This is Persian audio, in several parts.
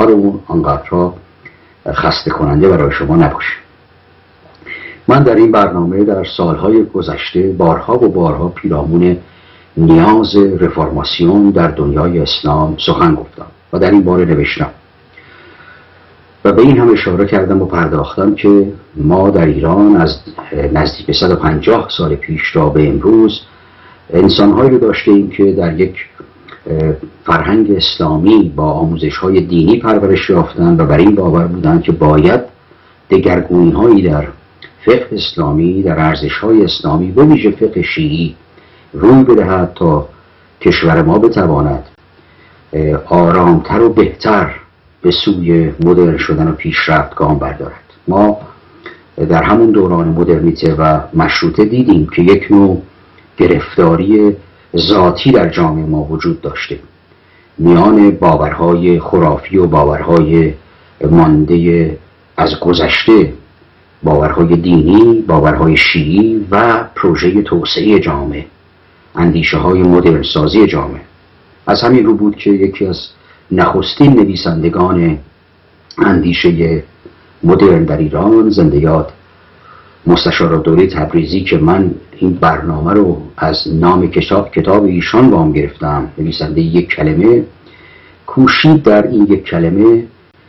خودمون آنقدرها خسته کننده برای شما نباشه. من در این برنامه در سالهای گذشته بارها و بارها پیرامون نیاز رفرماسیون در دنیای اسلام سخن گفتم و در این باره نوشتم و به این هم اشاره کردم و پرداختم که ما در ایران از نزدیک 150 سال پیش تا به امروز انسان‌هایی رو داشتیم که در یک فرهنگ اسلامی با آموزش‌های دینی پرورش یافتند و بر این باور بودند که باید دگرگونی‌هایی در فقه اسلامی، در ارزش‌های اسلامی به ویژه فقه شیعی روی بدهد تا کشور ما بتواند آرامتر و بهتر به سوی مدرن شدن و پیشرفت گام بردارد. ما در همون دوران مدرنیته و مشروطه دیدیم که یک نوع گرفتاری ذاتی در جامعه ما وجود داشته میان باورهای خرافی و باورهای مانده از گذشته، باورهای دینی، باورهای شیعی و پروژه توسعه جامعه، اندیشه های مدرن سازی جامعه. از همین رو بود که یکی از نخستین نویسندگان اندیشه مدرن در ایران، زنده یاد مستشارالدوله تبریزی، که من این برنامه رو از نام کتاب ایشان وام گرفتم، نویسنده یک کلمه، کوشید در این یک کلمه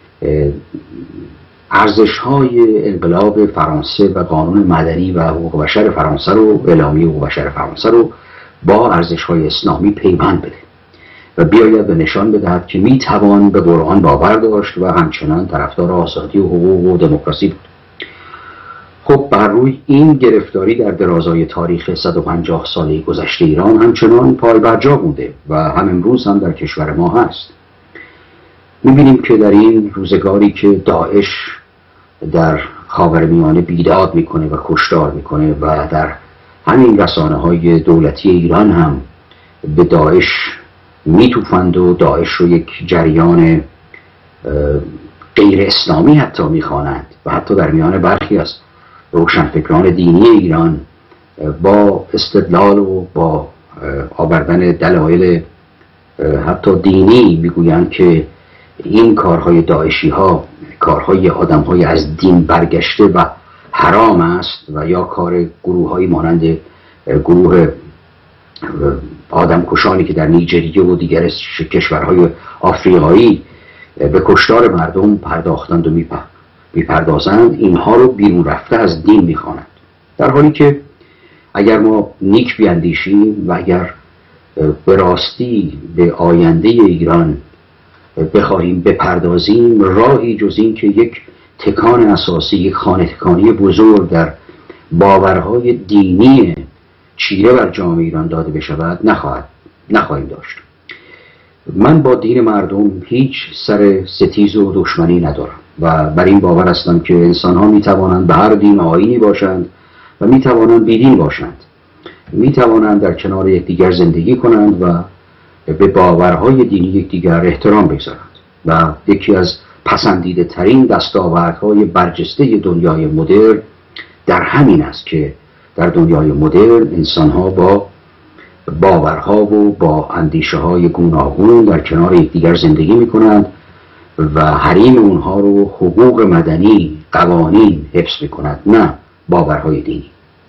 ارزش‌های انقلاب فرانسه و قانون مدنی و حقوق بشر فرانسه رو، اعلامیه حقوق بشر فرانسه رو با ارزش‌های اسلامی پیوند بده و بیاید به نشان بدهد که میتوان به قرآن باور داشت و همچنان طرفدار آزادی و حقوق و دموکراسی بود. خب بر روی این گرفتاری در درازای تاریخ 150 ساله گذشته ایران همچنان پای برجا بوده و هم امروز هم در کشور ما هست. میبینیم که در این روزگاری که داعش در خاورمیانه بیداد میکنه و کشتار میکنه و در همین رسانه‌های دولتی ایران هم به داعش میتوفند و داعش رو یک جریان غیر اسلامی حتی میخوانند و حتی در میان برخی از روشنفکران دینی ایران با استدلال و با آوردن دلایل حتی دینی میگویند که این کارهای داعشی ها کارهای آدم های از دین برگشته و حرام است و یا کار گروه های مانند گروه آدم کشانی که در نیجریه و دیگر کشورهای آفریقایی به کشتار مردم پرداختند و میپردازند، اینها رو بیرون رفته از دین میخوانند. در حالی که اگر ما نیک بیندیشیم و اگر به راستی به آینده ایران بخواهیم بپردازیم، راهی جز این که یک تکان اساسی، یک خانه تکانی بزرگ در باورهای دینی چیره بر جامعه ایران داده بشود نخواهیم داشت. من با دین مردم هیچ سر ستیز و دشمنی ندارم و بر این باور هستم که انسان ها می توانند به هر دین آیینی باشند و می توانند بیدین باشند، می توانند در کنار یکدیگر زندگی کنند و به باورهای دینی یکدیگر احترام بگذارند و یکی از پسندیده ترین دستاوردهای برجسته دنیای مدرن در همین است که در دنیای مدرن انسان‌ها با باورها و با اندیشه‌های گوناگون در کنار یکدیگر زندگی می‌کنند و حریم اونها رو حقوق مدنی، قوانین حفظ می‌کند، نه باورهای دینی.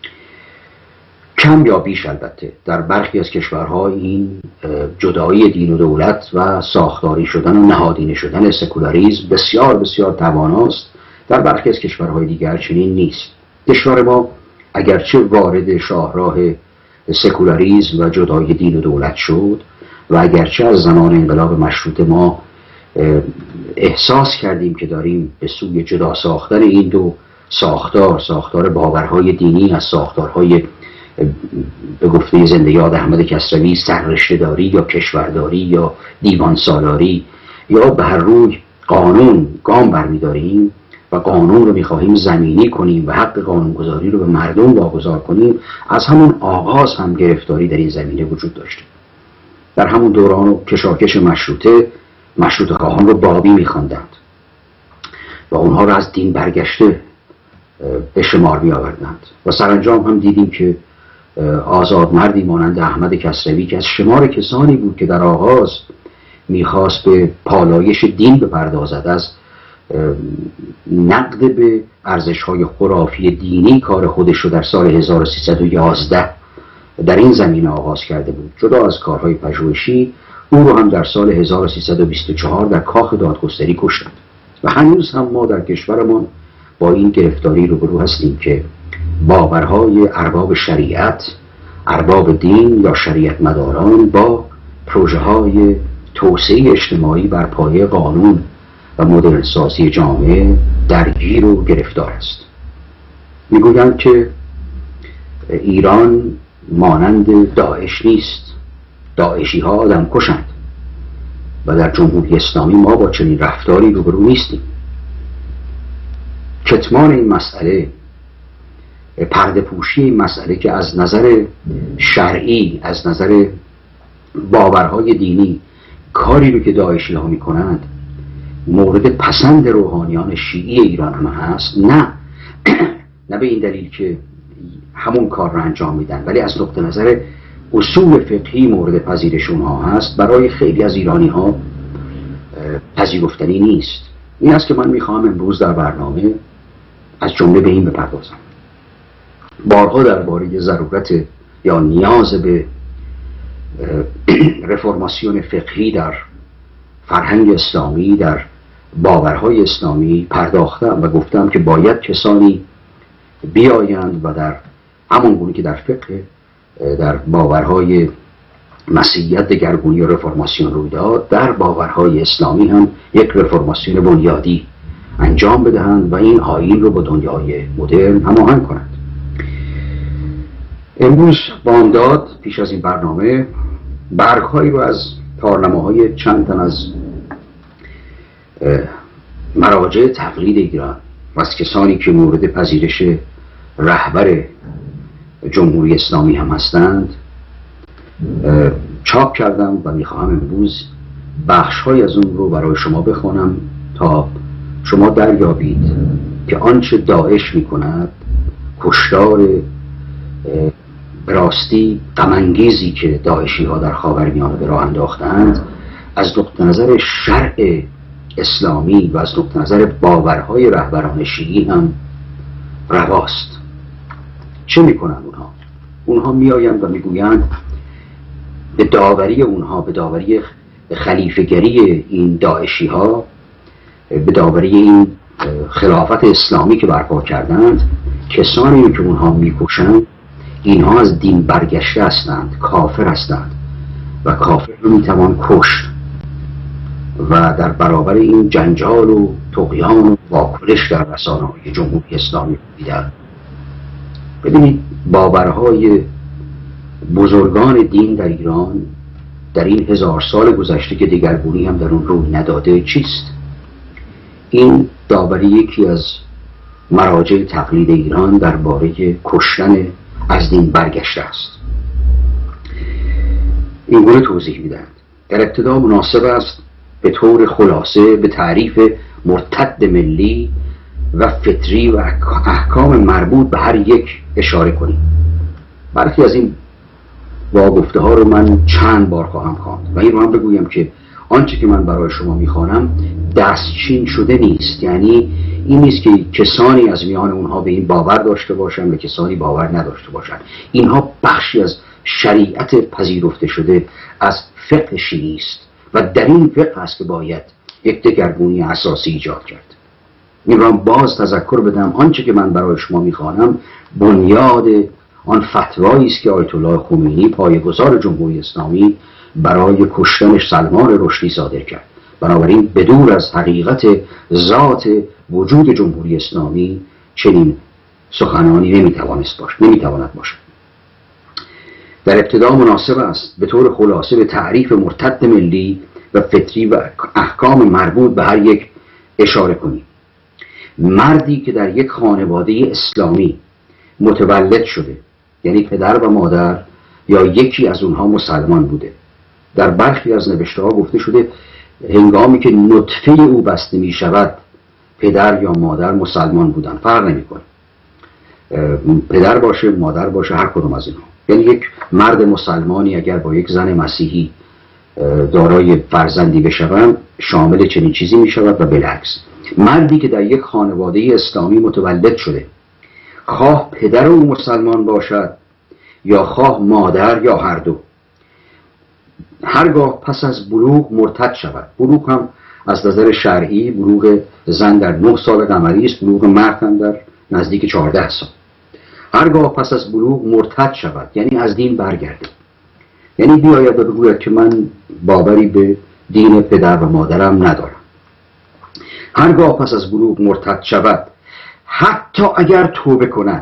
کم یا بیش البته در برخی از کشورها این جدایی دین و دولت و ساختاری شدن و نهادینه شدن سکولاریسم بسیار بسیار تواناست. در برخی از کشورهای دیگر چنین نیست. کشور ما اگرچه وارد شاهراه سکولاریسم و جدایی دین و دولت شد و اگرچه از زمان انقلاب مشروطه ما احساس کردیم که داریم به سوی جدا ساختن این دو ساختار باورهای دینی از ساختارهای به گفته زنده یاد احمد کسروی سررشته‌داری یا کشورداری یا دیوان سالاری یا به هر روی قانون گام برمی‌داریم و قانون رو می‌خواهیم زمینی کنیم و حق قانونگذاری رو به مردم واگذار کنیم، از همون آغاز هم گرفتاری در این زمینه وجود داشته. در همون دوران کشاکش مشروطه خواهان رو بابی می‌خواندند و اونها رو از دین برگشته به شمار می‌آوردند و سرانجام هم دیدیم که آزاد مردی مانند احمد کسروی که از شمار کسانی بود که در آغاز میخواست به پالایش دین بپردازد، از نقد به ارزش‌های خرافی دینی کار خودش رو در سال 1311 در این زمینه آغاز کرده بود. جدا از کارهای پژوهشی، او رو هم در سال 1324 در کاخ دادگستری کشتند و هنوز هم ما در کشورمان با این گرفتاری روبرو هستیم که باورهای ارباب شریعت، ارباب دین یا شریعت مداران با پروژه های توسعه اجتماعی بر پایه قانون و مدرن سازی جامعه درگیر و گرفتار است. میگویند که ایران مانند داعش نیست، داعشی ها آدم کشند و در جمهوری اسلامی ما با چنین رفتاری روبرو نیستیم. کتمان این مسئله، پرده پوشی این مسئله که از نظر شرعی، از نظر باورهای دینی کاری رو که داعشی ها می کنند مورد پسند روحانیان شیعی ایران هم هست، نه به این دلیل که همون کار رو انجام میدن، ولی از نقطه نظر اصول فقهی مورد پذیرشون ها هست، برای خیلی از ایرانی ها پذیرفتنی نیست. این است که من میخوام امروز در برنامه از جمله به این بپردازم. بارها درباره ضرورت یا نیاز به رفرماسیون فقهی در فرهنگ اسلامی، در باورهای اسلامی پرداختم و گفتم که باید کسانی بیایند و در همون گونه که در فقه، در باورهای مسیحیت دگرگونی و رفرماسیون روی داد، در باورهای اسلامی هم یک رفرماسیون بنیادی انجام بدهند و این آیین رو با دنیای مدرن هماهنگ کنند. امروز بامداد پیش از این برنامه برگ‌هایی رو از تارنماهای چند تن از مراجع تقلید ایران و از کسانی که مورد پذیرش رهبر جمهوری اسلامی هم هستند چاپ کردم و میخواهم امروز بخش‌های از اون رو برای شما بخوانم تا شما دریابید که آنچه داعش میکند، کشتار راستی غم‌انگیزی که داعشی ها در خاورمیانه به راه انداختند، از نقطه نظر شرع اسلامی و از نقطه نظر باورهای رهبران شیعی هم رواست. چه میکنند اونها میآیند و میگویند به داوری اونها، به داوری خلیفه‌گری این داعشی ها، به داوری این خلافت اسلامی که برپا کردند، کسانی که اونها میکشند اینها از دین برگشته هستند، کافر هستند و کافر رو میتوان کشت و در برابر این جنجال و طغیان و واکنش در رسانه‌های جمهوری اسلامی دیدن. ببینید باورهای بزرگان دین در ایران در این 1000 سال گذشته که دگرگونی هم در اون روی نداده چیست؟ این داوری یکی از مراجع تقلید ایران درباره کشتن از دین برگشته است. این گونه توضیح میدن. در ابتدا مناسب است به طور خلاصه به تعریف مرتد ملی و فطری و احکام مربوط به هر یک اشاره کنیم. برخی از این واگفته ها رو من چند بار خواهم خواند و این رو هم بگویم که آنچه که من برای شما میخوانم دستچین شده نیست، یعنی این نیست که کسانی از میان اونها به این باور داشته باشند و کسانی باور نداشته باشند. اینها بخشی از شریعت پذیرفته شده از فقه شیعی است و در این فقه است که باید یک دگرگونی اساسی ایجاد کرد. این را باز تذکر بدم آنچه که من برای شما میخوانم بنیاد آن فتوایی است که آیت الله خمینی پایه‌گذار جمهوری اسلامی برای کشتن سلمان رشدی صادر کرد. بنابراین بدور از حقیقت ذات وجود جمهوری اسلامی چنین سخنانی نمیتواند باشد. در ابتدا مناسب است به طور خلاصه به تعریف مرتد ملی و فطری و احکام مربوط به هر یک اشاره کنیم. مردی که در یک خانواده اسلامی متولد شده، یعنی پدر و مادر یا یکی از اونها مسلمان بوده، در برخی از نوشته ها گفته شده هنگامی که نطفه او بسته می شود پدر یا مادر مسلمان بودن، فرق نمی کنه، پدر باشه مادر باشه هر کدوم از اینها. یعنی یک مرد مسلمانی اگر با یک زن مسیحی دارای فرزندی بشوم شامل چنین چیزی می شود و بالعکس. مردی که در یک خانواده اسلامی متولد شده، خواه پدر او مسلمان باشد یا خواه مادر یا هر دو، هرگاه پس از بلوغ مرتد شود. بلوغ هم از نظر شرعی بلوغ زن در 9 سال قمری است، بلوغ مرد هم در نزدیک 14 سال. هرگاه پس از بلوغ مرتد شود یعنی از دین برگرده، یعنی بیاید و بگوید که من باوری به دین پدر و مادرم ندارم. هرگاه پس از بلوغ مرتد شود حتی اگر توبه کند،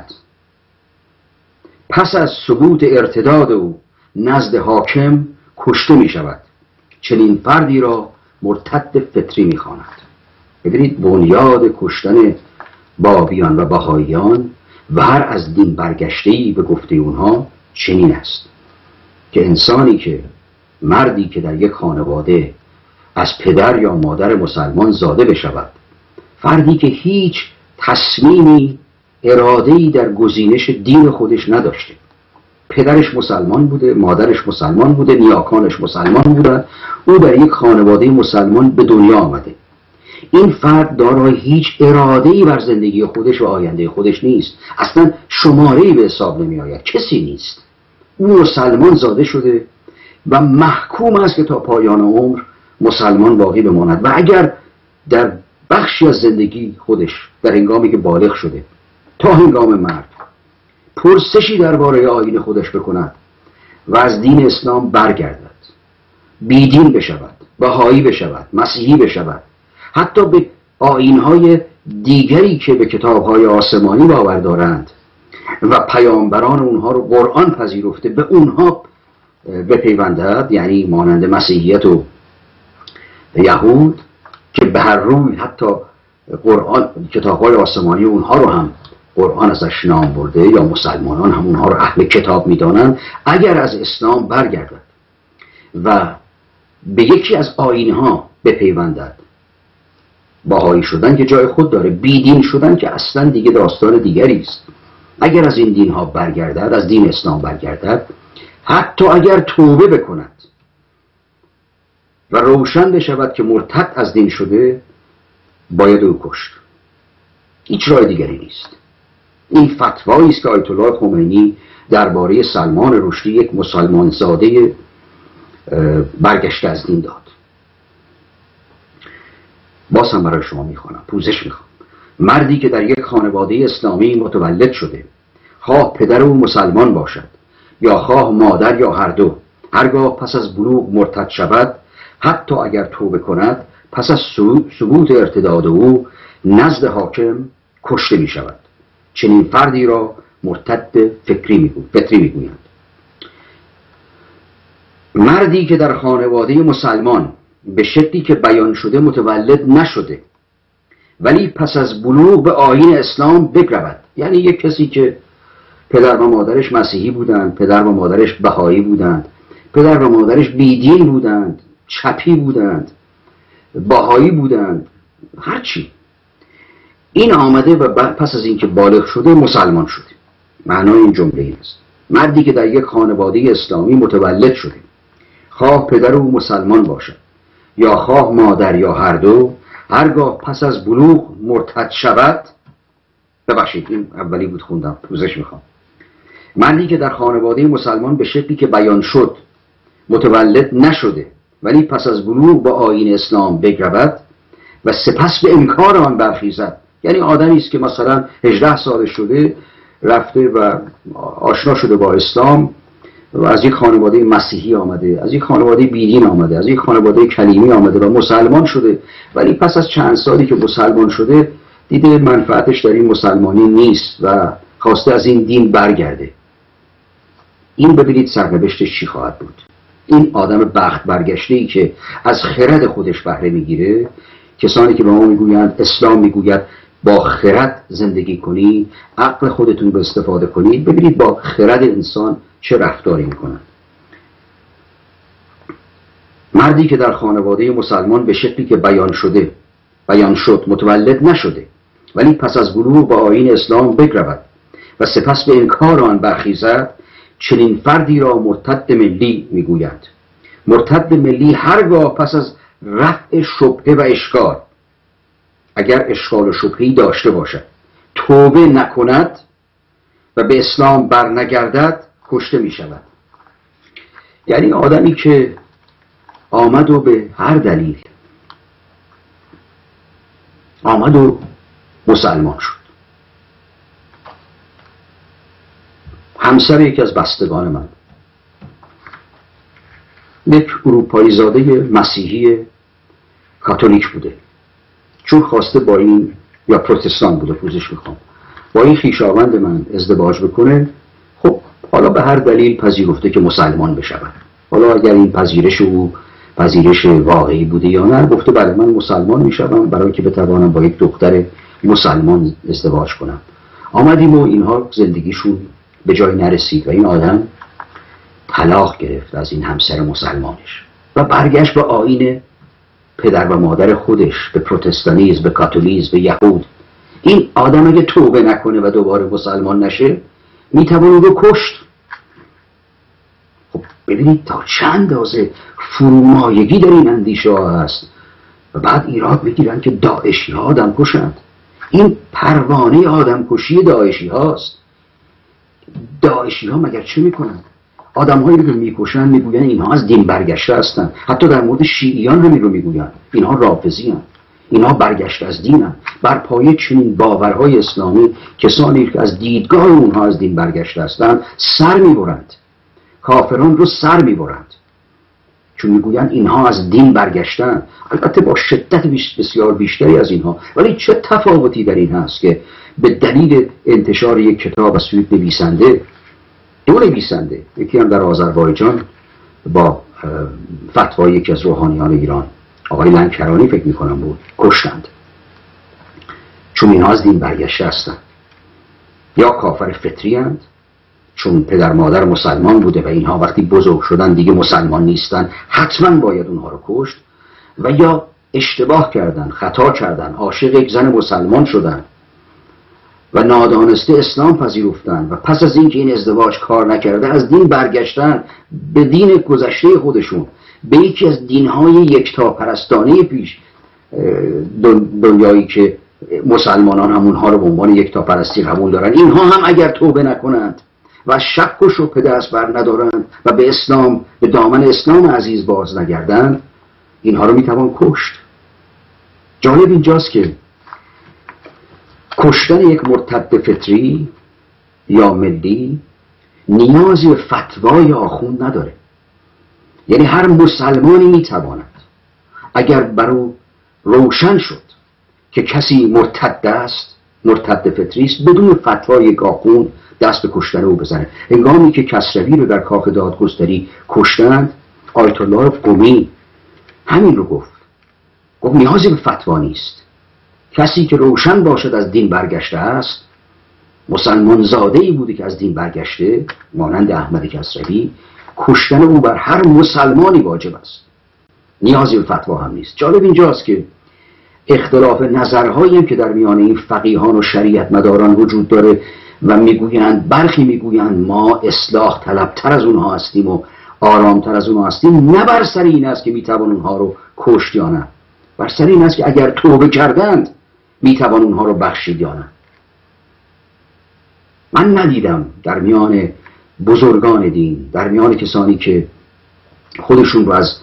پس از ثبوت ارتداد او نزد حاکم کشته می شود. چنین فردی را مرتد فطری می خواند. ببینید بنیاد کشتن بابیان و بهائیان و هر از دین برگشته‌ای به گفته اونها چنین است که انسانی که مردی که در یک خانواده از پدر یا مادر مسلمان زاده بشود، فردی که هیچ تصمیمی اراده‌ای در گزینش دین خودش نداشته، پدرش مسلمان بوده، مادرش مسلمان بوده، نیاکانش مسلمان بودن، او در یک خانواده مسلمان به دنیا آمده. این فرد دارای هیچ اراده‌ای بر زندگی خودش و آینده خودش نیست، اصلا شماره‌ای به حساب نمی آید، کسی نیست. او مسلمان زاده شده و محکوم است که تا پایان عمر مسلمان باقی بماند و اگر در بخشی از زندگی خودش در هنگامی که بالغ شده تا هنگام مرگ پرسشی درباره آیین خودش بکند و از دین اسلام برگردد، بیدین بشود، بهایی بشود، مسیحی بشود، حتی به آیین‌های دیگری که به کتاب‌های آسمانی باور دارند و پیامبران اونها رو قرآن پذیرفته به اونها بپیوندد، یعنی مانند مسیحیت و یهود که به هر روی حتی قرآن کتاب‌های آسمانی اونها رو هم قرآن ازش نام برده یا مسلمانان هم اونها رو اهل کتاب میدانند، اگر از اسلام برگردد و به یکی از آیین‌ها بپیوندد، بهایی شدن که جای خود داره، بیدین شدن که اصلا دیگه داستان دیگری است. اگر از این دین‌ها برگردد، از دین اسلام برگردد، حتی اگر توبه بکند و روشن بشود که مرتد از دین شده، باید او کشت. هیچ راه دیگری نیست. این فتوایی است که آیت الله خمینی درباره سلمان رشدی، یک مسلمان زاده برگشته از دین داد. باز هم برای شما میخوانم، پوزش میخوام. مردی که در یک خانواده اسلامی متولد شده، خواه پدر او مسلمان باشد یا خواه مادر یا هر دو، هرگاه پس از بلوغ مرتد شود، حتی اگر توبه کند، پس از ثبوت ارتداد او نزد حاکم کشته می شود. چنین فردی را مرتد فطری میگویند. مردی که در خانواده مسلمان به شکلی که بیان شده متولد نشده ولی پس از بلوغ به آیین اسلام بگرود، یعنی یک کسی که پدر و مادرش مسیحی بودند، پدر و مادرش بهایی بودند، پدر و مادرش بیدین بودند، چپی بودند، بهایی بودند، هرچی، این آمده و پس از اینکه بالغ شده مسلمان شده. معنای این جمله این است: مردی که در یک خانواده اسلامی متولد شده، خواه پدر او مسلمان باشد یا خواه مادر یا هر دو، هرگاه پس از بلوغ مرتد شود، ببخشید این اولی بود خوندم، پوزش میخوام. مردی که در خانواده مسلمان به شکلی که بیان شد متولد نشده ولی پس از بلوغ با آیین اسلام بگرود و سپس به انکار آن برخیزد، یعنی آدمی است که مثلا 18 سال شده رفته و آشنا شده با اسلام و از یک خانواده مسیحی آمده، از یک خانواده بیدین آمده، از یک خانواده کلیمی آمده و مسلمان شده، ولی پس از چند سالی که مسلمان شده دیده منفعتش در این مسلمانی نیست و خواسته از این دین برگرده. این ببینید سرنوشتش چی خواهد بود. این آدم بخت برگشته‌ای که از خرد خودش بهره میگیره، کسانی که به ما میگویند اسلام میگوید با خرد زندگی کنید، عقل خودتون رو استفاده کنید، ببینید با خرد انسان چه رفتاری میکنن. مردی که در خانواده مسلمان به شکلی که بیان شد متولد نشده ولی پس از بلوغ با آیین اسلام بگرود و سپس به انکار آن برخیزد، چنین فردی را مرتد ملی میگوید. مرتد ملی هرگاه پس از رفع شبهه و اشکال، اگر اشکال و شبهه‌ای داشته باشد، توبه نکند و به اسلام برنگردد کشته می شود. یعنی آدمی که آمد و به هر دلیل آمد و مسلمان شد. همسر یکی از بستگان من، یک اروپایی زاده مسیحی کاتولیک بوده، چون خواسته با این، یا پروتستان بوده پوزش میخوام، با این خویشاوند من ازدواج بکنه. خب حالا به هر دلیل پذیرفته که مسلمان بشود. حالا اگر این پذیرش او پذیرش واقعی بوده یا نه، گفته بله من مسلمان میشوم برای که بتوانم با یک دختر مسلمان ازدواج کنم. آمدیم و اینها زندگیشون به جای نرسید و این آدم طلاق گرفت از این همسر مسلمانش و برگشت به آیین پدر و مادر خودش، به پروتستانیسم، به کاتولیسم، به یهود. این آدم اگه توبه نکنه و دوباره مسلمان نشه میتوان او رو کشت. خب ببینید تا چند اندازه فرومایگی در این اندیشه ها هست و بعد ایراد میگیرن که داعشی ها آدم کشند. این پروانه آدم کشی داعشی هاست. داعشی ها مگر چه میکنند؟ آدم هایی رو که میکشن میگوین اینها از دین برگشته هستند. حتی در مورد شیعیان همین رو میگوین، اینها رافضی هستند، اینها برگشته از دین هستند. بر پایه چنین باورهای اسلامی کسانی که از دیدگاه اونها از دین برگشته هستند سر میبرند، کافران رو سر میبرند، چون میگویند اینها از دین برگشتن. البته با شدت بسیار بیشتری از اینها، ولی چه تفاوتی در این هست که به دلیل انتشار یک کتاب از سوی نویسنده، دو نویسنده، یکی هم در آذربایجان با فتوای یکی از روحانیان ایران، آقای لنکرانی فکر میکنم بود، کشتند چون اینها از دین برگشته هستند. یا کافر فطری هستند چون پدر مادر مسلمان بوده و اینها وقتی بزرگ شدن دیگه مسلمان نیستن، حتما باید اونها رو کشت. و یا اشتباه کردن، خطا کردن، عاشق یک زن مسلمان شدن و نادانسته اسلام پذیرفتن و پس از اینکه این ازدواج کار نکرده از دین برگشتن به دین گذشته خودشون، به یکی از دینهای یکتاپرستانه پیش دنیایی که مسلمانان همونها رو به عنوان یکتاپرستی قبول دارن. اینها هم اگر توبه نکنند و شک و شبهه دست بر ندارند و به اسلام، به دامن اسلام عزیز باز نگردند، اینها رو میتوان کشت. جالب اینجاست که کشتن یک مرتد فطری یا ملی نیازی به فتوای آخوند نداره. یعنی هر مسلمانی میتواند اگر بر او روشن شد که کسی مرتد است، مرتد فطری است، بدون فتوای یک آخوند دست به کشتن او بزنه. هنگامی که کسروی رو در کاخ دادگستری کشتند، آیت الله قمی همین رو گفت نیازی به فتوا نیست. کسی که روشن باشد از دین برگشته است، مسلمان زاده ای بوده که از دین برگشته، مانند احمد کسروی، کشتن او بر هر مسلمانی واجب است، نیازی به فتوا هم نیست. جالب اینجاست که اختلاف نظرهایی که در میان این فقیهان و شریعت مداران وجود داره و میگویند، برخی میگویند ما اصلاح طلبتر از اونها هستیم و آرامتر از اونها هستیم، نه بر سر این است که میتوان اونها رو کشت یا نه، بر سر این است که اگر توبه کردند میتوان اونها رو بخشید یا نه. من ندیدم در میان بزرگان دین، در میان کسانی که خودشون رو از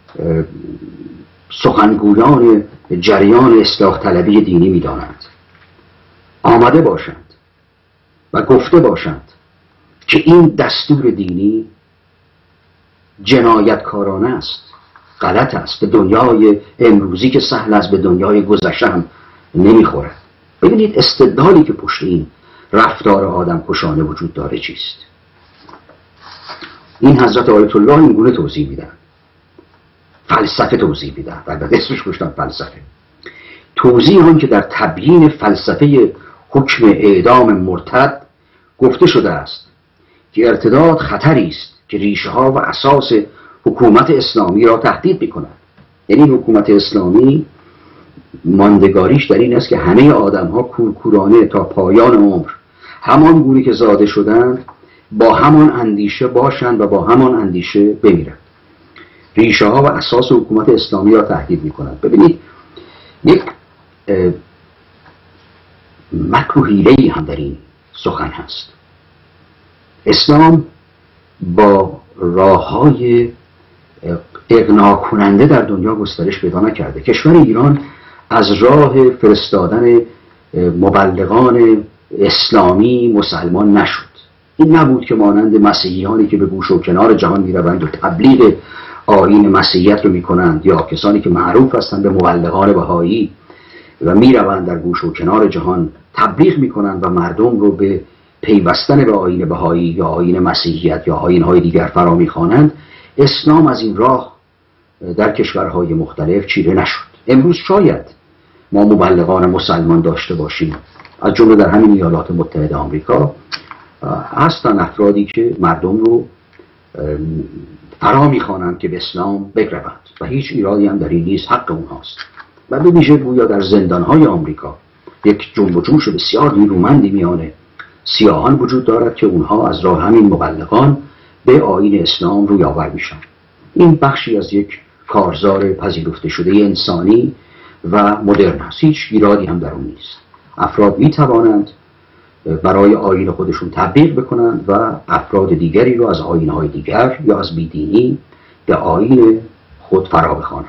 سخنگویان جریان اصلاح طلبی دینی میدانند، آمده باشند و گفته باشند که این دستور دینی جنایتکارانه است، غلط است، به دنیای امروزی که سهل است به دنیای گذشته هم نمیخوره. ببینید استدلالی که پشت این رفتار آدم کشانه وجود داره چیست. این حضرت آیت الله این گونه توضیح میدن، فلسفه توضیح میدن، البته اسمش گفتم فلسفه. توضیح هم که در تبیین فلسفه حکم اعدام مرتد گفته شده است که ارتداد خطری است که ریشه ها و اساس حکومت اسلامی را تهدید می‌کند. یعنی حکومت اسلامی ماندگاریش در این است که همه آدم ها کورکورانه تا پایان عمر همان گونه که زاده شدند با همان اندیشه باشند و با همان اندیشه بمیرند. ریشه ها و اساس حکومت اسلامی را تهدید میکنند. ببینید یک مکر و حیله‌ای هم در این سخن هست. اسلام با راه‌های اقناع کننده در دنیا گسترش پیدا نکرده. کشور ایران از راه فرستادن مبلغان اسلامی مسلمان نشد. این نبود که مانند مسیحیانی که به گوش و کنار جهان میروند و تبلیغ آیین مسیحیت رو میکنند، یا کسانی که معروف هستند به مبلغان بهایی و میروند در گوش و کنار جهان تبلیغ میکنند و مردم رو به پیوستن به آیین بهایی یا آیین مسیحیت یا آیین‌های دیگر فرا میخوانند. اسلام از این راه در کشورهای مختلف چیره نشد. امروز شاید ما مبلغان مسلمان داشته باشیم، از جمله در همین ایالات متحده آمریکا هستن افرادی که مردم رو فرا میخوانند که به اسلام بگروند و هیچ ایرادی هم در این نیست، حق اونهاست. و به ویژه گویا در زندانهای آمریکا یک جنب و جوش بسیار نیرومندی میان سیاهان وجود دارد که اونها از راه همین مبلغان به آیین اسلام روی آور میشن. این بخشی از یک کارزار پذیرفته شده انسانی و مدرن است. هیچ ایرادی هم در اون نیست. افراد میتوانند برای آیین خودشون تبلیغ بکنند و افراد دیگری رو از آیین‌های دیگر یا از بیدینی به آیین خود فرا بخوانند.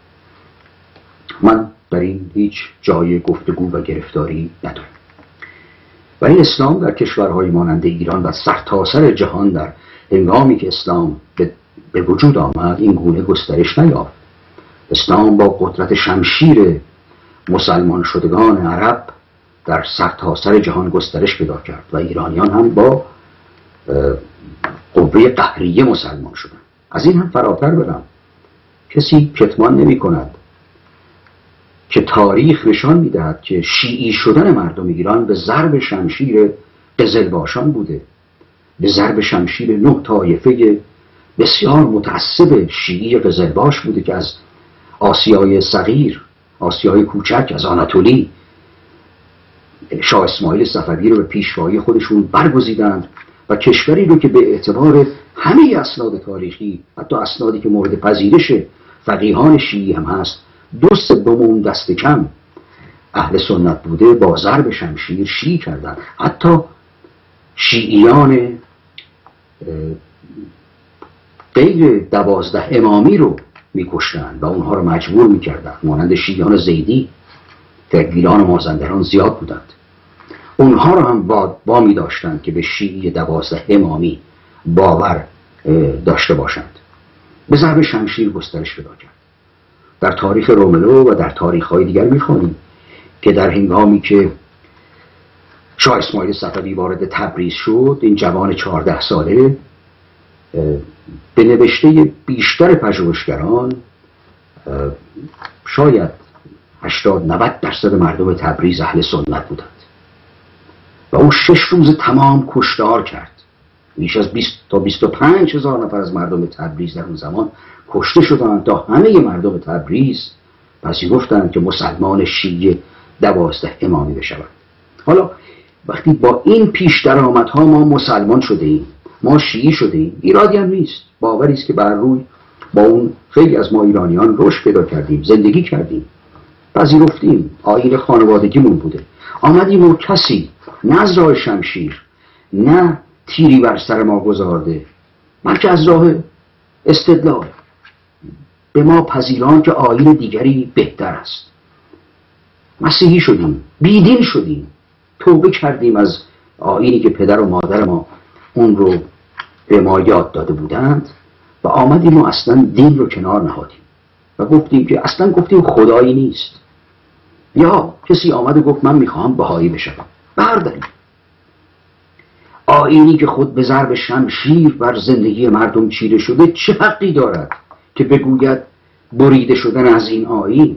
من در این هیچ جای گفتگو و گرفتاری ندارم. و این اسلام در کشورهای مانند ایران و سرتاسر جهان در هنگامی که اسلام به وجود آمد این گونه گسترش نیافت. اسلام با قدرت شمشیر مسلمان شدگان عرب در سرتاسر جهان گسترش پیدا کرد و ایرانیان هم با قوه قهریه مسلمان شدند. از این هم فراتر برم، کسی کتمان نمی کند که تاریخ نشان می‌دهد که شیعی شدن مردم ایران به ضرب شمشیر قزلباشان بوده، به ضرب شمشیر 9 طایفه بسیار متعصب شیعی قزلباش بوده که از آسیای صغیر، آسیای کوچک، از آناتولی شاه اسماعیل صفوی رو به پیشوایی خودشون برگزیدند و کشوری رو که به اعتبار همه اسناد تاریخی، حتی اسنادی که مورد پذیرش فقیهان شیعی هم هست، 2/3 اون دست کم اهل سنت بوده، با ضرب شمشیر شیعی کردن. حتی شیعیان غیر 12 امامی رو میکشتن و اونها رو مجبور میکردن، مانند شیعیان زیدی که گیلان و مازندران زیاد بودند. اونها رو هم با می داشتن که به شیعی 12 امامی باور داشته باشند. به ضرب شمشیر گسترش پیدا کرد. در تاریخ روملو و در تاریخ‌های دیگر می‌خوانیم که در هنگامی که شاه اسماعیل صفوی وارد تبریز شد، این جوان 14 ساله به نوشته بیشتر پژوهشگران شاید 80-90% مردم تبریز اهل سنت بودند و او 6 روز تمام کشتار کرد. بیش از 20 تا 25 هزار نفر از مردم تبریز در اون زمان کشته شدند تا همه مردم تبریز پذیرفتند که مسلمان شیعه 12 امامی بشوند. حالا وقتی با این پیش درآمدها ما مسلمان شده ایم، ما شیعی شده ایم، ایرادی هم نیست. باوری است که بر روی با اون خیلی از ما ایرانیان رشد پیدا کردیم، زندگی کردیم، پذیرفتیم، آیین خانوادگیمون بوده. آمدیم و کسی نه از راه شمشیر نه تیری بر سر ما گذارده، بلکه از راه استدلال به ما پذیران که آیین دیگری بهتر است. مسیحی شدیم، بیدین شدیم، توبه کردیم از آیینی که پدر و مادر ما اون رو به ما یاد داده بودند و آمدیم و اصلا دین رو کنار نهادیم و گفتیم که اصلا گفتیم خدایی نیست. یا کسی آمد و گفت من میخوام بهایی بشم، برداریم. آیینی که خود به ضرب شمشیر بر زندگی مردم چیره شده چه حقی دارد که بگوید بریده شدن از این آیین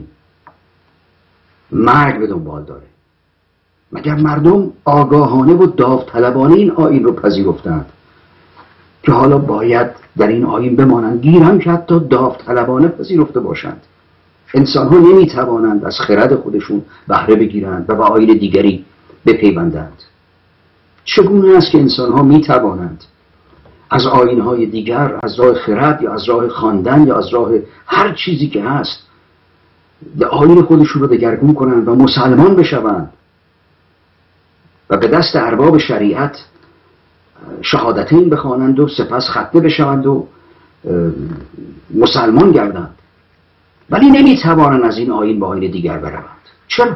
مرگ به دنبال داره؟ مگر مردم آگاهانه و داوطلبانه این آیین رو پذیرفتند که حالا باید در این آیین بمانند؟ گیرم که حتی داوطلبانه پذیرفته باشند. انسان ها نمی توانند از خرد خودشون بهره بگیرند و به آیین دیگری بپیوندند. چگونه است که انسان ها می توانند از آیین‌های دیگر، از راه خرد یا از راه خواندن یا از راه هر چیزی که هست به آیین خودشون رو دگرگون کنند و مسلمان بشوند و به دست ارباب شریعت شهادتین بخوانند و سپس ختنه بشوند و مسلمان گردند، ولی نمیتوانند از این آیین به آیین دیگر بروند. چرا؟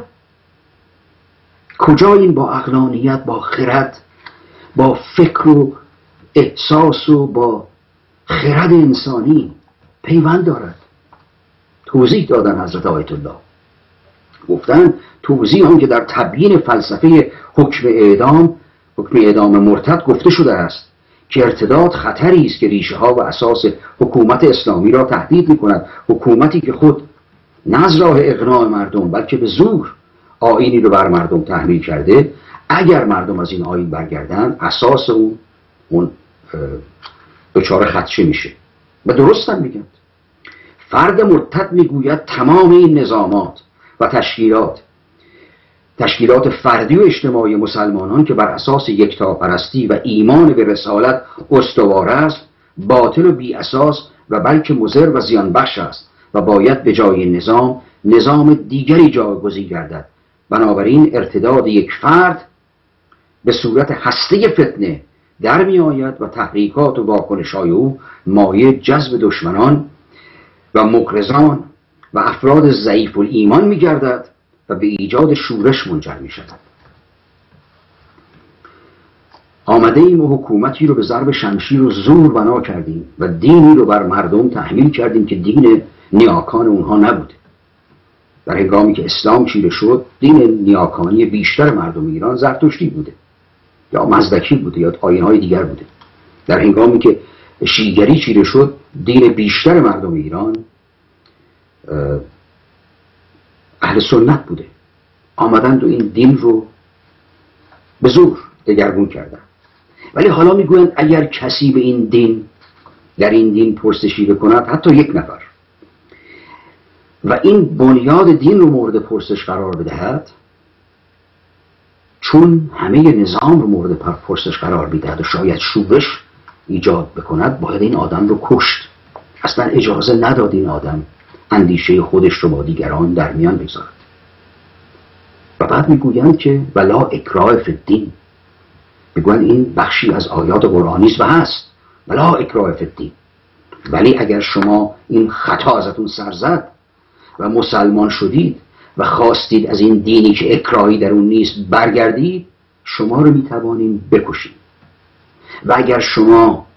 کجا این با عقلانیت، با خرد، با فکر و احساس و با خرد انسانی پیوند دارد؟ توضیح دادن حضرت آیت الله، گفتن توضیح هم که در تبیین فلسفه حکم اعدام مرتد گفته شده است که ارتداد خطری است که ریشه ها و اساس حکومت اسلامی را تهدید می‌کند. حکومتی که خود نه از راه اقناع مردم بلکه به زور آیینی رو بر مردم تحمیل کرده، اگر مردم از این آیین برگردند اساس اون دچار خدشه میشه. و درست هم میگن. فرد مرتد میگوید تمام این نظامات و تشکیلات فردی و اجتماعی مسلمانان که بر اساس یکتاپرستی و ایمان به رسالت استوار است باطل و بی اساس و بلکه مضر و زیان بخش است و باید به جای نظام دیگری جایگزین گردد. بنابراین ارتداد یک فرد به صورت هسته فتنه در می آید و تحریکات و واکنش‌های او مایه جذب دشمنان و مغرضان و افراد ضعیف الایمان می گردد و به ایجاد شورش منجر می شود. آمده ایم و حکومتی رو به ضرب شمشیر و زور بنا کردیم و دینی رو بر مردم تحمیل کردیم که دین نیاکان اونها نبوده. در هنگامی که اسلام چیره شد، دین نیاکانی بیشتر مردم ایران زرتشتی بوده یا مزدکی بوده یا آیین‌های دیگر بوده. در هنگامی که شیعگری چیره شد، دین بیشتر مردم ایران اهل سنت بوده. آمدند و این دین رو به زور دگرگون کردن. ولی حالا میگویند اگر کسی به این دین در این دین پرسشی بکند، حتی یک نفر، و این بنیاد دین رو مورد پرسش قرار بدهد، چون همه نظام رو مورد پرسش قرار میدهد و شاید شورش ایجاد بکند، باید این آدم رو کشت. اصلا اجازه نداد این آدم اندیشه خودش رو با دیگران در میان بگذارد. و بعد میگویند که ولا اکراه فی الدین، میگویند این بخشی از آیات قرآنی است و هست ولا اکراه فی الدین، ولی اگر شما این خطا ازتون سر زد و مسلمان شدید و خواستید از این دینی که اکراهی در اون نیست برگردید، شما رو میتوانیم بکشید. و اگر شما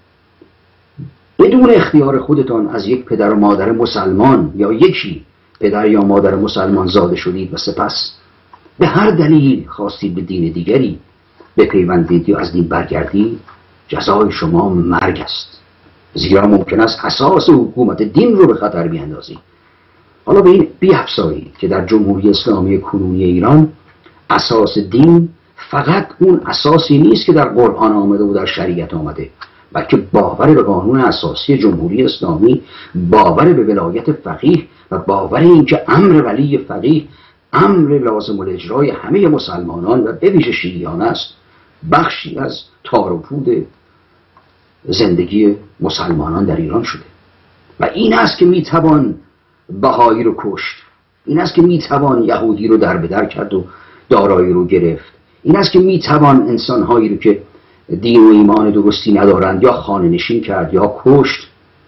بدون اختیار خودتان از یک پدر و مادر مسلمان یا یکی پدر یا مادر مسلمان زاده شدید و سپس به هر دلیل خواستید به دین دیگری بپیوندید یا از دین برگردید، جزای شما مرگ است، زیرا ممکن است اساس حکومت دین رو به خطر بیاندازید. حالا به این بیفزایید که در جمهوری اسلامی کنونی ایران اساس دین فقط اون اساسی نیست که در قرآن آمده و در شریعت آمده، بلکه باور به قانون اساسی جمهوری اسلامی، باور به ولایت فقیه و باور این که امر ولی فقیه امر لازم الاجرای همه مسلمانان و به ویژه شیعیان است، بخشی از تار و پود زندگی مسلمانان در ایران شده. و این است که میتوان بهایی رو کشت، این است که میتوان یهودی رو در بدر کرد و دارایی رو گرفت، این است که میتوان انسانهایی رو که دین و ایمان درستی ندارند یا خانه نشین کرد یا کشت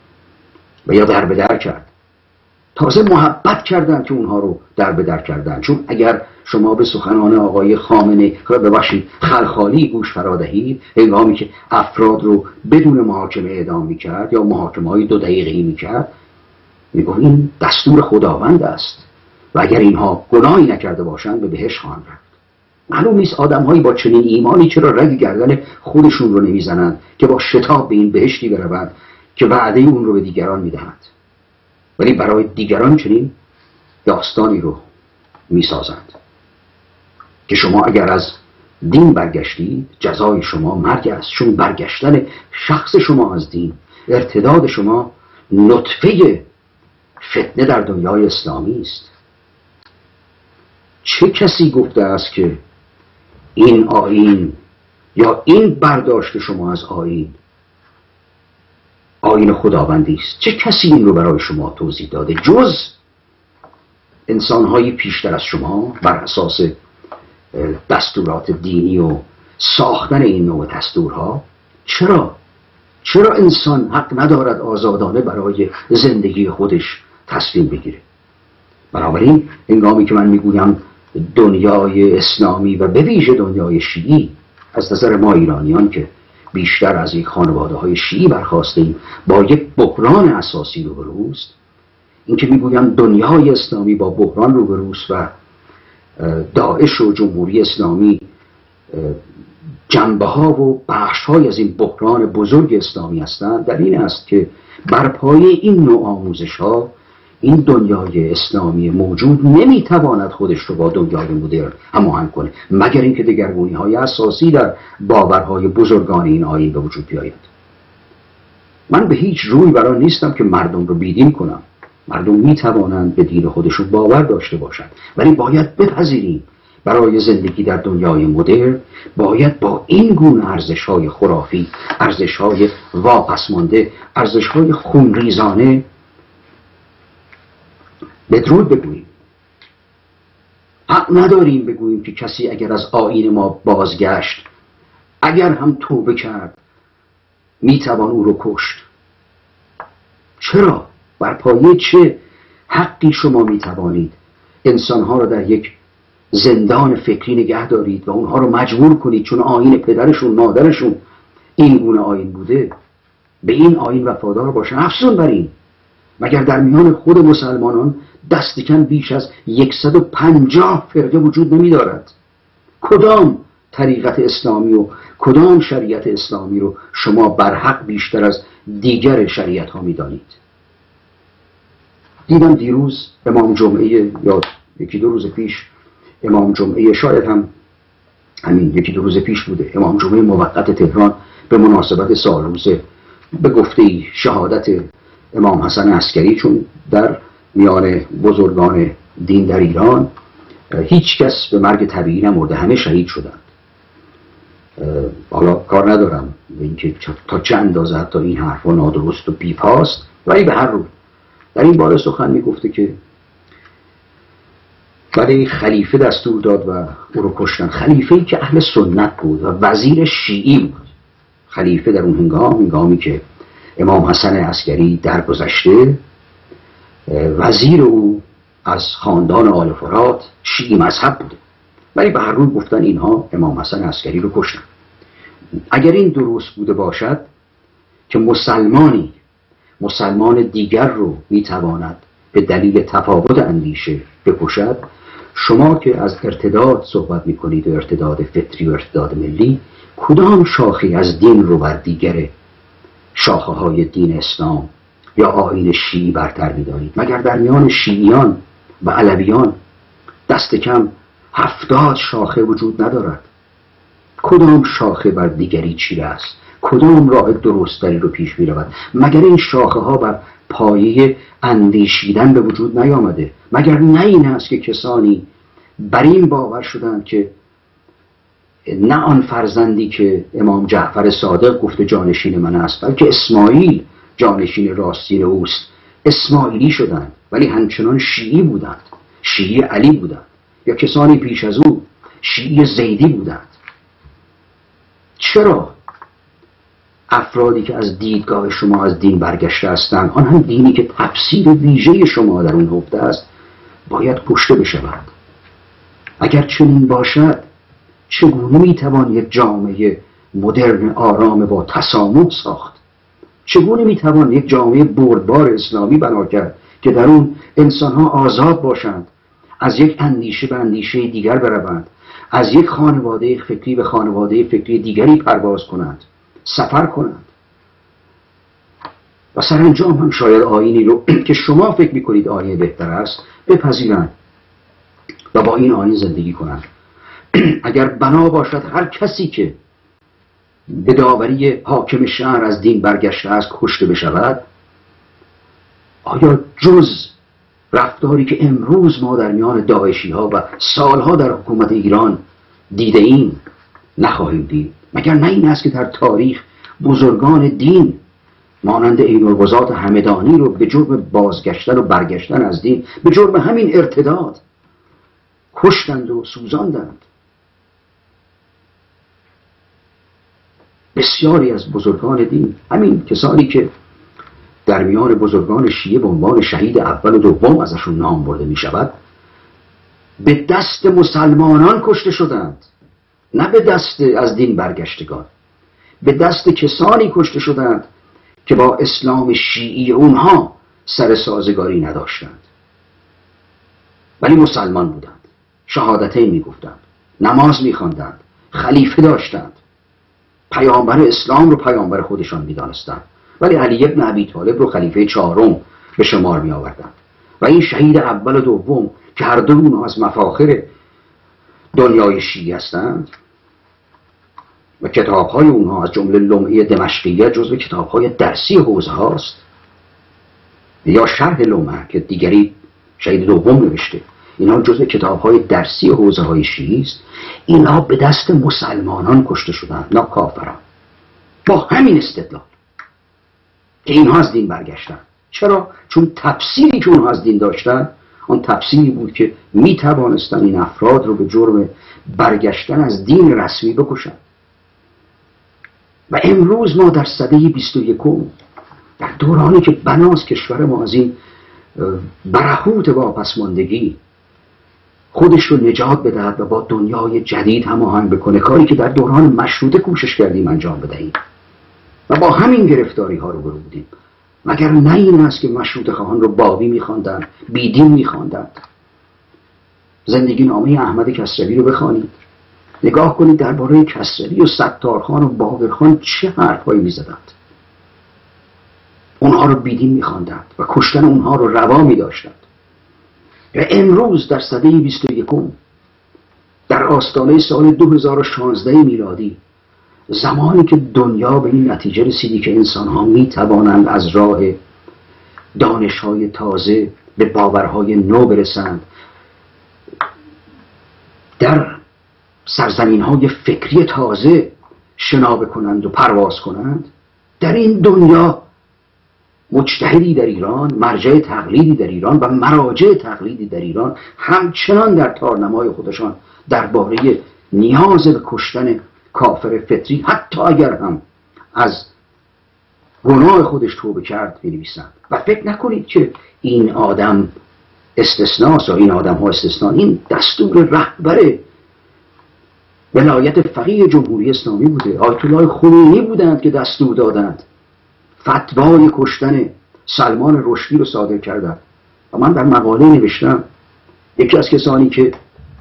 و یا در بدر کرد. تازه محبت کردند که اونها رو در بدر کردند، چون اگر شما به سخنان آقای خامنه ببخشید خلخالی گوش فرا دهید، هنگامی که افراد رو بدون محاکمه اعدام میکرد یا محاکمه‌های 2 دقیقه‌ای میکرد، میگفت این دستور خداوند است و اگر اینها گناهی نکرده باشند به بهشت خواهند رفت. معلوم نیست آدم‌هایی با چنین ایمانی چرا رگ گردن خودشون رو نمیزنند که با شتاب به این بهشتی بروند که وعده اون رو به دیگران میدهند، ولی برای دیگران چنین داستانی رو میسازند که شما اگر از دین برگشتید جزای شما مرگ است، چون برگشتن شخص شما از دین، ارتداد شما نطفه فتنه در دنیای اسلامی است. چه کسی گفته است که این آیین یا این برداشت شما از آیین آیین خداوندی است. چه کسی این رو برای شما توضیح داده جز انسان‌های پیشتر از شما بر اساس دستورات دینی و ساختن این نوع دستورها؟ چرا انسان حق ندارد آزادانه برای زندگی خودش تصمیم بگیره؟ بنابراین هنگامی که من میگویم دنیای اسلامی و به ویژه دنیای شیعی، از نظر ما ایرانیان که بیشتر از یک خانواده های شیعی برخواستیم، با یک بحران اساسی روبروست. این که میگویم دنیای اسلامی با بحران روبروست و داعش و جمهوری اسلامی جنبه ها و بخش های از این بحران بزرگ اسلامی هستند، در این است که بر پایه این نوع آموزش ها این دنیای اسلامی موجود نمیتواند خودش رو با دنیای مدرن هماهنگ کنه، مگر اینکه دگرگونی های اساسی در باورهای بزرگان این آیین به وجود بیاید. من به هیچ روی برای نیستم که مردم رو بیدین کنم. مردم میتوانند به دین خودشون باور داشته باشند، ولی باید بپذیریم برای زندگی در دنیای مدرن باید با این گونه ارزش‌های خرافی، ارزش‌های واپسمانده، ارزش‌های خونریزانه بدرود بگوییم. حق نداریم بگوییم که کسی اگر از آیین ما بازگشت، اگر هم توبه کرد، میتوان او رو کشت. چرا؟ بر پایه چه حقی شما میتوانید انسانها را در یک زندان فکری نگه دارید و اونها رو مجبور کنید چون آیین پدرشون مادرشون این گونه آیین بوده به این آیین وفادار باشن؟ افسون بر این، مگر در میان خود مسلمانان دست کم بیش از 150 فرقه وجود نمی دارد؟ کدام طریقت اسلامی و کدام شریعت اسلامی رو شما برحق بیشتر از دیگر شریعت ها می دانید؟ دیدم دیروز امام جمعه یا یکی دو روز پیش امام جمعه، شاید هم همین یکی دو روز پیش بوده، امام جمعه موقت تهران به مناسبت سالروز به گفته شهادت امام حسن عسکری، چون در میان بزرگان دین در ایران هیچ کس به مرگ طبیعی نمرده، همه شهید شدند. حالا کار ندارم به اینکه تا چه اندازه حتی این حرفا نادرست و بی‌پاست، ولی به هر روی در این باره سخن میگفته که برای خلیفه دستور داد و او رو کشتن. خلیفه‌ای که اهل سنت بود و وزیر شیعی بود. خلیفه در اون هنگامی که امام حسن عسکری درگذشته، وزیر او از خاندان آل فرات شیعی مذهب بوده، ولی به هر روی گفتن اینها امام حسن عسکری رو کشتن. اگر این درست بوده باشد که مسلمان دیگر رو میتواند به دلیل تفاوت اندیشه بکشد، شما که از ارتداد صحبت میکنید و ارتداد فطری و ارتداد ملی، کدام شاخه از دین رو بر دیگر شاخه های دین اسلام یا آیین شیعی برتر میدانید؟ مگر در میان شیعیان و علویان دست کم 70 شاخه وجود ندارد؟ کدام شاخه بر دیگری چیره است؟ کدام راه درستری رو پیش می رود؟ مگر این شاخه ها بر پایه اندیشیدن به وجود نیامده؟ مگر نه این است که کسانی بر این باور شدند که نه آن فرزندی که امام جعفر صادق گفته جانشین من است، بلکه اسماعیل جانشین راستین اوست، اسماعیلی شدند، ولی همچنان شیعی بودند، شیعی علی بودند، یا کسانی پیش از او شیعی زیدی بودند. چرا افرادی که از دیدگاه شما از دین برگشته هستند، آن هم دینی که تفسیر ویژه شما در اون حفظه است، باید کشته بشود؟ اگر چنین باشد چگونه میتوان یک جامعه مدرن آرام با تسامح ساخت؟ چگونه میتوان یک جامعه بردبار اسلامی بنا کرد که در اون انسانها آزاد باشند، از یک اندیشه به اندیشه دیگر بروند، از یک خانواده فکری به خانواده فکری دیگری پرواز کنند، سفر کنند و سرانجام هم شاید آیینی رو که شما فکر میکنید آیین بهتر است بپذیرند و با این آیین زندگی کنند. اگر بنا باشد هر کسی که به داوری حاکم شهر از دین برگشته است کشته بشود، آیا جز رفتاری که امروز ما در میان داعشی ها و سالها در حکومت ایران دیده ایم نخواهیم دید؟ مگر نه این است که در تاریخ بزرگان دین مانند عین القضات همدانی رو به جرم بازگشتن و برگشتن از دین، به جرم همین ارتداد کشتند و سوزاندند. بسیاری از بزرگان دین، همین کسانی که در میان بزرگان شیعه به عنوان شهید اول و دوم ازشون نام برده می شود، به دست مسلمانان کشته شدند، نه به دست از دین برگشتگان. به دست کسانی کشته شدند که با اسلام شیعی اونها سر سازگاری نداشتند، ولی مسلمان بودند، شهادتین می گفتند، نماز می خواندند، خلیفه داشتند، پیامبر اسلام رو پیامبر خودشان می دانستند، ولی علی ابن ابی طالب رو خلیفه چهارم به شمار می آوردند. و این شهید اول و دوم که هر دو اونها از مفاخر دنیای شیعی هستند و کتاب‌های اونها از جمله لمعه دمشقیه جزو کتاب‌های درسی حوزه هاست، یا شرح لمعه که دیگری شهید دوم نوشته، اینا جزو کتاب‌های درسی حوزه های شیعی است. اینا به دست مسلمانان کشته شدند، نه کافران، با همین استدلال که اینها از دین برگشتن. چرا؟ چون تفسیری که اونها از دین داشتن آن تفسیری بود که می توانستن این افراد رو به جرم برگشتن از دین رسمی بکشن. و امروز ما در سده 21 در دورانی که بناست کشور ما از این برهوت واپسماندگی خودش رو نجات بدهد و با دنیای جدید هماهنگ بکنه، کاری که در دوران مشروطه کوشش کردیم انجام بدهیم و با همین گرفتاری ها رو بودیم. مگر نه این است که مشروطه خواهان رو بابی می‌خواندند، بیدین می‌خواندند؟ زندگی نامه احمد کسروی رو بخوانید، نگاه کنید درباره کسروی و ستارخان و باقرخان چه حرفایی می‌زدند. اونها رو بیدین می‌خواندند و کشتن اونها رو روا می‌داشتند. و امروز در سده 21 در آستانه سال 2016 میلادی، زمانی که دنیا به این نتیجه رسیدی که انسان‌ها می‌توانند از راه دانش‌های تازه به باورهای نو برسند، در سرزمین‌های فکری تازه شنا بکنند و پرواز کنند، در این دنیا مجتهدی در ایران، مرجع تقلیدی در ایران و مراجع تقلیدی در ایران همچنان در تارنمای خودشان درباره نیاز به کشتن کافر فطری، حتی اگر هم از گناه خودش توبه کرد، بنویسند. و فکر نکنید که این آدم استثناست یا این آدم ها استثنان. این دستور رهبر ولایت فقیه جمهوری اسلامی بوده، آیت الله خمینی بودند که دستور دادند فتوای کشتن سلمان رشدی رو صادر کردند. و من در مقاله نوشتم یکی از کسانی که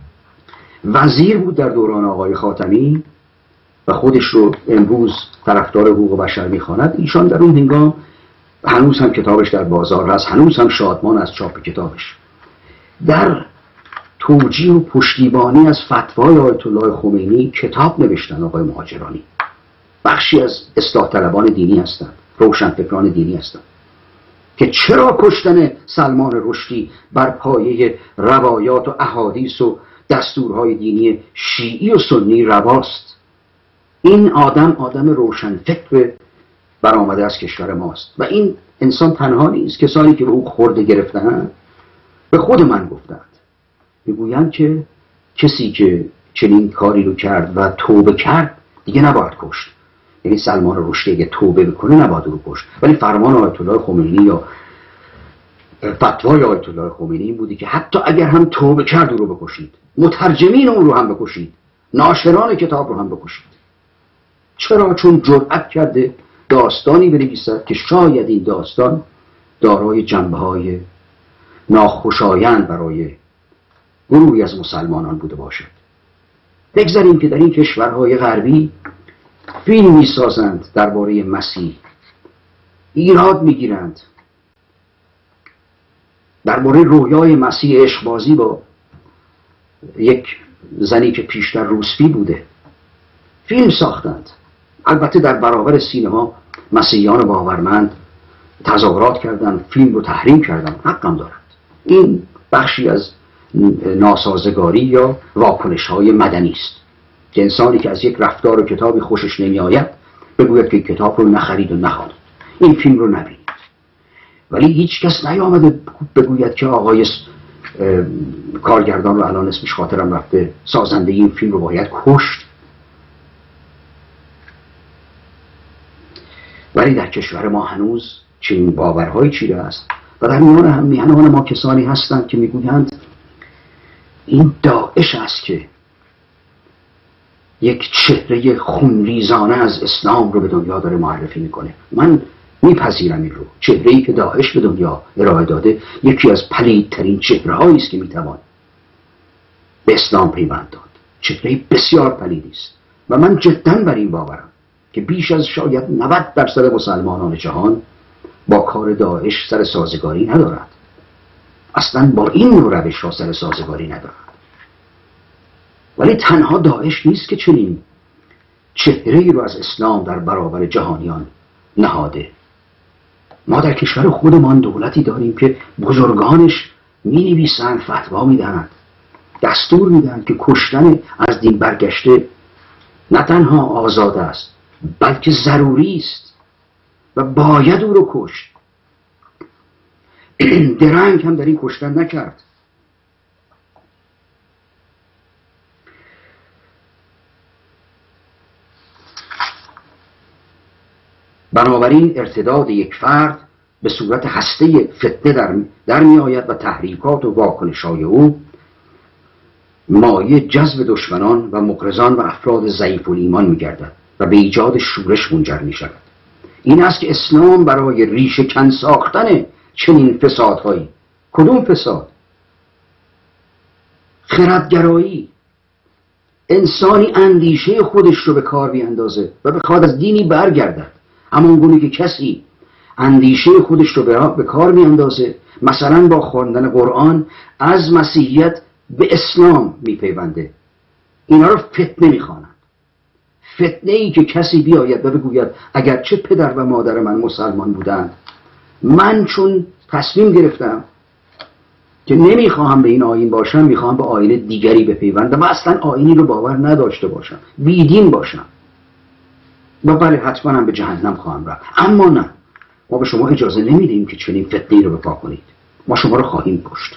وزیر بود در دوران آقای خاتمی و خودش رو امروز طرفدار حقوق بشر میخواند، ایشان در اون هنگام هنوز هم کتابش در بازار هست، هنوز هم شادمان از چاپ کتابش، در توجیه و پشتیبانی از فتوای آیت الله خمینی کتاب نوشتن. آقای مهاجرانی بخشی از اصلاح طلبان دینی هستند، روشنفکران دینی هستند، که چرا کشتن سلمان رشدی بر پایه روایات و احادیث و دستورهای دینی شیعی و سنی رواست. این آدم روشنفکر برآمده از کشور ماست و این انسان تنها نیست. کسانی که به او خورده گرفتند به خود من گفتند، میگویند که کسی که چنین کاری رو کرد و توبه کرد دیگه نباید کشت. یعنی سلمان رشدی اگه توبه بکنه نباید رو کشت، ولی فرمان آیت الله خمینی یا فتوای آیت الله خمینی بودی که حتی اگر هم توبه کرد رو بکشید، مترجمین اون رو هم بکشید، ناشران کتاب رو هم بکشید. چرا؟ چون جرأت کرده داستانی بنویسد که شاید این داستان دارای جنبه‌های ناخوشایند برای گروهی از مسلمانان بوده باشد. بگذاریم که در این کشورهای غربی فیلم می‌سازند درباره مسیح، ایراد می‌گیرند درباره رویای مسیح عشقبازی با یک زنی که پیشتر روسفی بوده، فیلم ساختند. البته در برابر سینما مسیحیان باورمند تظاهرات کردند، فیلم رو تحریم کردند، حقم دارند. این بخشی از ناسازگاری یا واکنش‌های مدنی است که انسانی که از یک رفتار و کتابی خوشش نمی‌آید بگوید که کتاب رو نخرید و نخواند. این فیلم رو نبینید. ولی هیچ کس نیامده بگوید که آقای کارگردان رو الان اسمش خاطرم رفته، سازنده این فیلم رو باید کشت. ولی در کشور ما هنوز چنین باورهایی چیده است و در میهن ما کسانی هستند که میگویند این داعش است که یک چهره خونریزانه از اسلام رو به دنیا داره معرفی میکنه. من میپذیرم این رو. چهره‌ای که داعش به دنیا ارائه داده یکی از پلیدترین چهره‌هایی است که میتوان به اسلام پیوند داد. چهره بسیار پلیدی است و من جدا بر این باورم که بیش از شاید 90% مسلمانان جهان با کار داعش سر سازگاری ندارد. اصلا با این نوع روش ها سر سازگاری ندارد. ولی تنها داعش نیست که چنین چهره‌ای رو از اسلام در برابر جهانیان نهاده. ما در کشور خودمان دولتی داریم که بزرگانش می نویسند، فتوا می دهند، دستور می دهند که کشتن از دین برگشته نه تنها آزاد است بلکه ضروری است و باید او رو کشت. درنگ هم در این کشتن نکرد. بنابراین ارتداد یک فرد به صورت هسته فتنه در می آید و تحریکات و واکنش‌های او مایه جذب دشمنان و مغرضان و افراد ضعیف الایمان می گردد و به ایجاد شورش منجر می شود. این است که اسلام برای ریشه کن ساختن چنین فسادهایی، کدوم فساد؟ خردگرایی، انسانی اندیشه خودش رو به کار بیاندازه و بخواد از دینی برگردد، همان گونه که کسی اندیشه خودش رو به کار میاندازه مثلا با خواندن قرآن از مسیحیت به اسلام میپیونده. اینا رو فتنه میخوانند. فتنه ای که کسی بیاید و بگوید اگرچه پدر و مادر من مسلمان بودند، من چون تصمیم گرفتم که نمیخواهم به این آیین باشم، میخواهم به آیین دیگری بپیوندم و اصلا آیینی رو باور نداشته باشم، بیدین باشم و بله حتما هم به جهنم خواهم رفت. اما نه، ما به شما اجازه نمیدیم که چنین فتنه‌ای رو بپا کنید. ما شما رو خواهیم کشت.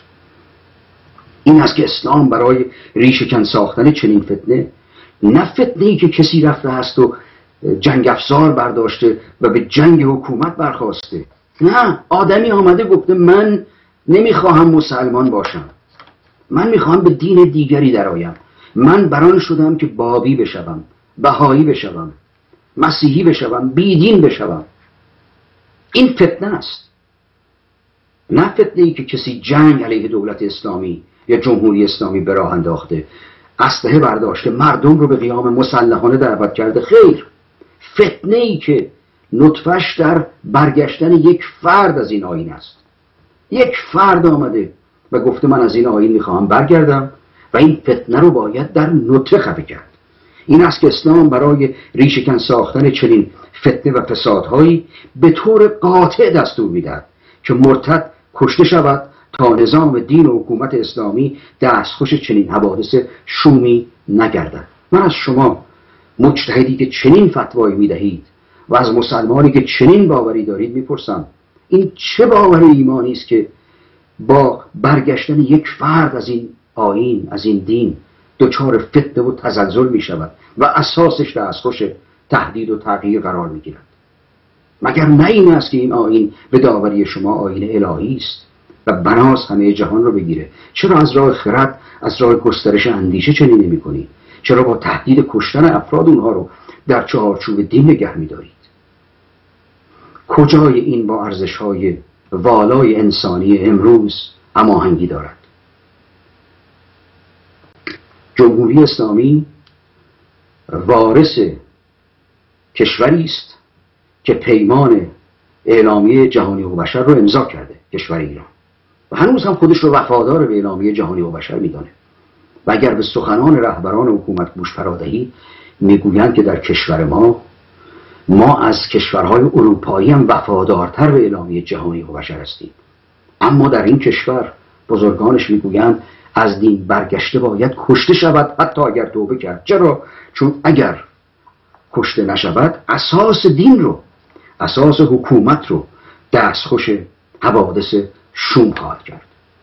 این است که اسلام برای ریشه کن ساختن چنین فتنه، نه فتنه‌ای که کسی رفته است و جنگ افزار برداشته و به جنگ حکومت برخواسته، نه، آدمی آمده گفته من نمیخواهم مسلمان باشم، من میخواهم به دین دیگری درآیم، من بران شدم که بابی بشوم، بهایی بشوم، مسیحی بشوم، بیدین بشوم. این فتنه است، نه فتنه‌ای که کسی جنگ علیه دولت اسلامی یا جمهوری اسلامی به راه انداخته، اسلحه برداشته، مردم رو به قیام مسلحانه دعوت کرده. خیر، فتنه‌ای که نطفه‌اش در برگشتن یک فرد از این آیین است. یک فرد آمده و گفته من از این آیین میخواهم برگردم و این فتنه رو باید در نطفه خفه کرد. این است که اسلام برای ریشه‌کن ساختن چنین فتنه و فسادهایی به طور قاطع دستور میدهد که مرتد کشته شود تا نظام دین و حکومت اسلامی دستخوش چنین حوادث شومی نگردد. من از شما مجتهدی که چنین فتوایی میدهید و از مسلمانی که چنین باوری دارید میپرسم این چه باور ایمانی است که با برگشتن یک فرد از این آیین، از این دین، دچار فتنه و تزلزل می شود و اساسش دستخوش تهدید و تغییر قرار می گیرد؟ مگر نه این است که این آیین به داوری شما آیین الهی است و بناست همه جهان رو بگیره؟ چرا از راه خرد، از راه گسترش اندیشه چنین نمی کنید؟ چرا با تهدید کشتن افراد اونها رو در چارچوب دین نگه می دارید؟ کجای این با ارزش‌های والای انسانی امروز هماهنگی دارد؟ جمهوری اسلامی وارث کشوری است که پیمان اعلامیه جهانی حقوق بشر رو امضا کرده، کشور ایران، و هنوز هم خودش رو وفادار به اعلامیه جهانی حقوق بشر میدانه. و اگر به سخنان رهبران حکومت گوش فرا دهید، میگویند که در کشور ما از کشورهای اروپایی هم وفادارتر به اعلامیه جهانی حقوق بشر هستیم. اما در این کشور بزرگانش میگویند از دین برگشته باید کشته شود حتی اگر توبه کرد. چرا؟ چون اگر کشته نشود اساس دین رو اساس حکومت رو دستخوش حوادث شوم خواهد کرد.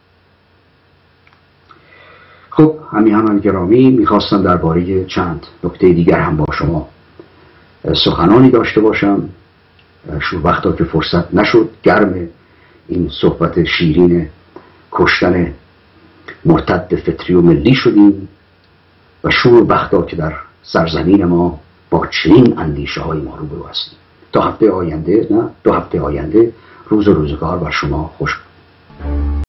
خب همیهنان گرامی، میخواستم درباره چند نکته دیگر هم با شما سخنانی داشته باشم. شوربختا که فرصت نشد، گرم این صحبت شیرین کشتن مرتد فطری و ملی شدیم و شوربختا که در سرزمین ما با چنین اندیشه های ما روبرو هستیم. تا هفته آینده، نه 2 هفته آینده، روز و روزگار بر شما خوش.